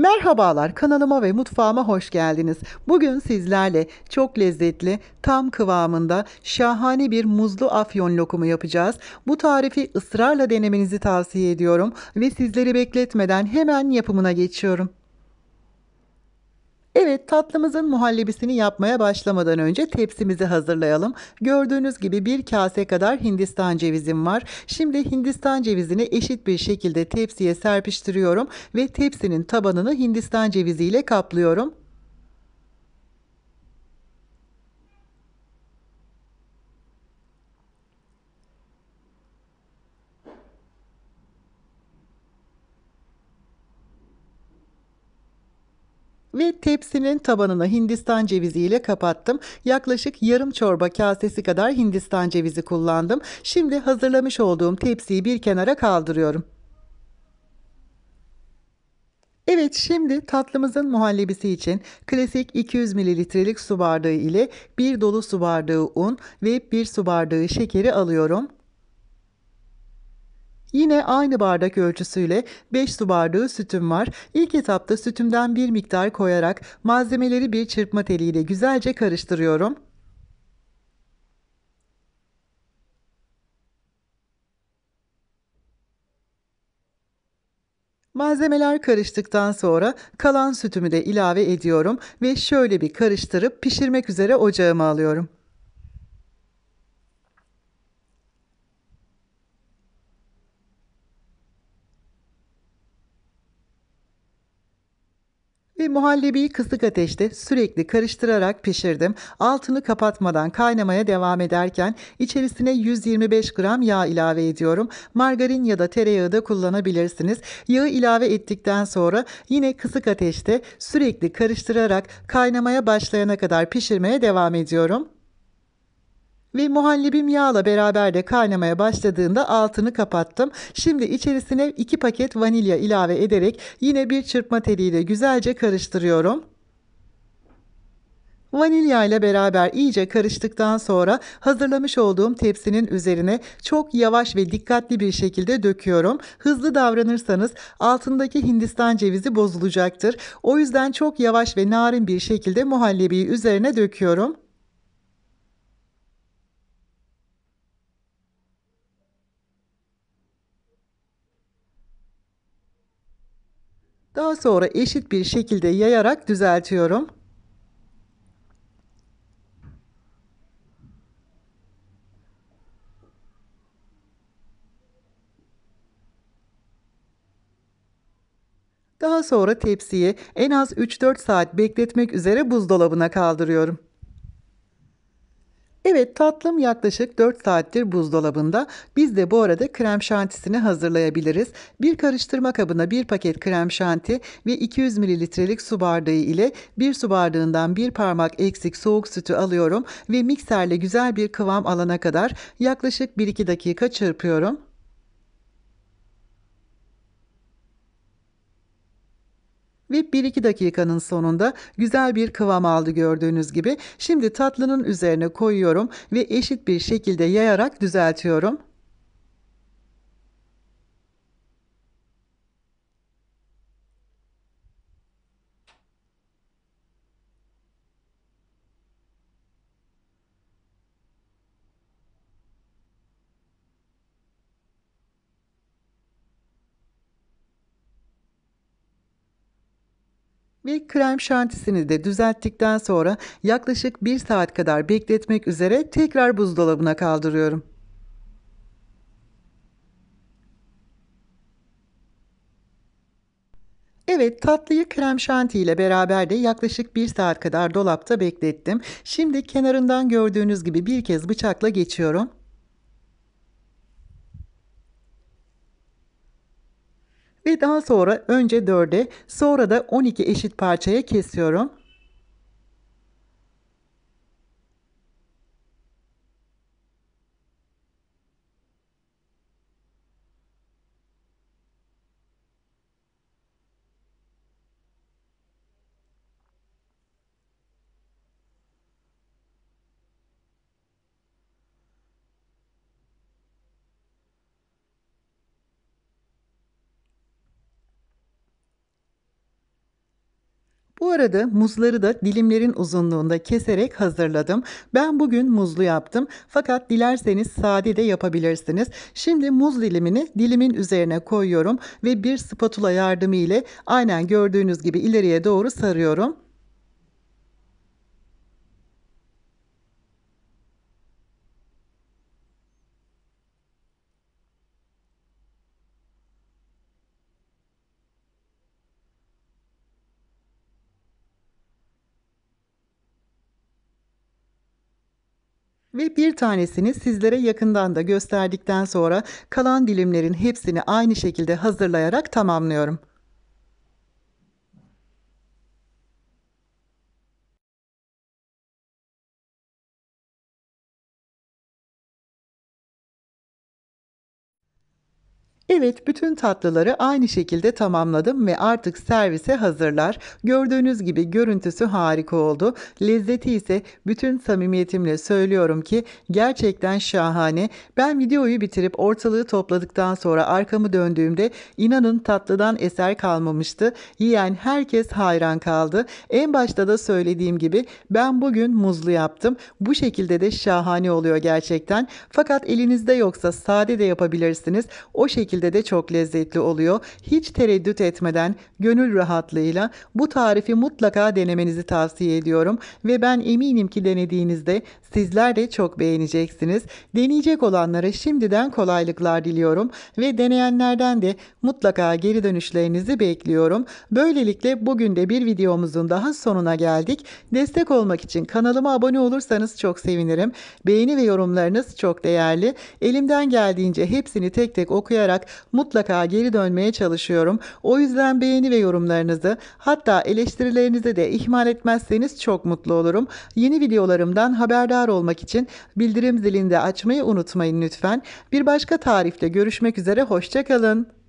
Merhabalar, kanalıma ve mutfağıma hoş geldiniz. Bugün sizlerle çok lezzetli, tam kıvamında şahane bir muzlu afyon lokumu yapacağız. Bu tarifi ısrarla denemenizi tavsiye ediyorum ve sizleri bekletmeden hemen yapımına geçiyorum. Evet, tatlımızın muhallebisini yapmaya başlamadan önce tepsimizi hazırlayalım. Gördüğünüz gibi bir kase kadar Hindistan cevizim var. Şimdi Hindistan cevizini eşit bir şekilde tepsiye serpiştiriyorum ve tepsinin tabanını Hindistan ceviziyle kaplıyorum. Ve tepsinin tabanını Hindistan cevizi ile kapattım. Yaklaşık yarım çorba kasesi kadar Hindistan cevizi kullandım. Şimdi hazırlamış olduğum tepsiyi bir kenara kaldırıyorum. Evet, şimdi tatlımızın muhallebisi için klasik 200 mililitrelik su bardağı ile bir dolu su bardağı un ve bir su bardağı şekeri alıyorum. Yine aynı bardak ölçüsüyle 5 su bardağı sütüm var. İlk etapta sütümden bir miktar koyarak malzemeleri bir çırpma teliyle güzelce karıştırıyorum. Malzemeler karıştıktan sonra kalan sütümü de ilave ediyorum ve şöyle bir karıştırıp pişirmek üzere ocağıma alıyorum. Ve muhallebiyi kısık ateşte sürekli karıştırarak pişirdim. Altını kapatmadan kaynamaya devam ederken içerisine 125 gram yağ ilave ediyorum. Margarin ya da tereyağı da kullanabilirsiniz. Yağı ilave ettikten sonra yine kısık ateşte sürekli karıştırarak kaynamaya başlayana kadar pişirmeye devam ediyorum. Ve muhallebim yağla beraber de kaynamaya başladığında altını kapattım. Şimdi içerisine 2 paket vanilya ilave ederek yine bir çırpma teliyle güzelce karıştırıyorum. Vanilya ile beraber iyice karıştıktan sonra hazırlamış olduğum tepsinin üzerine çok yavaş ve dikkatli bir şekilde döküyorum. Hızlı davranırsanız altındaki Hindistan cevizi bozulacaktır. O yüzden çok yavaş ve narin bir şekilde muhallebiyi üzerine döküyorum. Daha sonra eşit bir şekilde yayarak düzeltiyorum. Daha sonra tepsiyi en az 3-4 saat bekletmek üzere buzdolabına kaldırıyorum. Evet, tatlım yaklaşık 4 saattir buzdolabında. Biz de bu arada krem şantisini hazırlayabiliriz. Bir karıştırma kabına bir paket krem şanti ve 200 mililitrelik su bardağı ile bir su bardağından bir parmak eksik soğuk sütü alıyorum ve mikserle güzel bir kıvam alana kadar yaklaşık 1-2 dakika çırpıyorum. Ve 1-2 dakikanın sonunda güzel bir kıvam aldı gördüğünüz gibi. Şimdi tatlının üzerine koyuyorum ve eşit bir şekilde yayarak düzeltiyorum. Ve krem şantisini de düzelttikten sonra yaklaşık 1 saat kadar bekletmek üzere tekrar buzdolabına kaldırıyorum. Evet, tatlıyı krem şanti ile beraber de yaklaşık 1 saat kadar dolapta beklettim. Şimdi kenarından gördüğünüz gibi bir kez bıçakla geçiyorum. Ve daha sonra önce 4'e sonra da 12 eşit parçaya kesiyorum. Bu arada muzları da dilimlerin uzunluğunda keserek hazırladım. Ben bugün muzlu yaptım fakat dilerseniz sade de yapabilirsiniz. Şimdi muz dilimini dilimin üzerine koyuyorum ve bir spatula yardımı ile aynen gördüğünüz gibi ileriye doğru sarıyorum. Ve bir tanesini sizlere yakından da gösterdikten sonra kalan dilimlerin hepsini aynı şekilde hazırlayarak tamamlıyorum. Evet, bütün tatlıları aynı şekilde tamamladım ve artık servise hazırlar. Gördüğünüz gibi görüntüsü harika oldu. Lezzeti ise bütün samimiyetimle söylüyorum ki gerçekten şahane. Ben videoyu bitirip ortalığı topladıktan sonra arkamı döndüğümde inanın tatlıdan eser kalmamıştı. Yiyen herkes hayran kaldı. En başta da söylediğim gibi ben bugün muzlu yaptım. Bu şekilde de şahane oluyor gerçekten. Fakat elinizde yoksa sade de yapabilirsiniz. O şekilde de çok lezzetli oluyor. Hiç tereddüt etmeden gönül rahatlığıyla bu tarifi mutlaka denemenizi tavsiye ediyorum ve ben eminim ki denediğinizde sizler de çok beğeneceksiniz. Deneyecek olanlara şimdiden kolaylıklar diliyorum ve deneyenlerden de mutlaka geri dönüşlerinizi bekliyorum. Böylelikle bugün de bir videomuzun daha sonuna geldik. Destek olmak için kanalıma abone olursanız çok sevinirim. Beğeni ve yorumlarınız çok değerli. Elimden geldiğince hepsini tek tek okuyarak mutlaka geri dönmeye çalışıyorum. O yüzden beğeni ve yorumlarınızı, hatta eleştirilerinizi de ihmal etmezseniz çok mutlu olurum. Yeni videolarımdan haberdar olmak için bildirim zilini de açmayı unutmayın lütfen. Bir başka tarifte görüşmek üzere, hoşça kalın.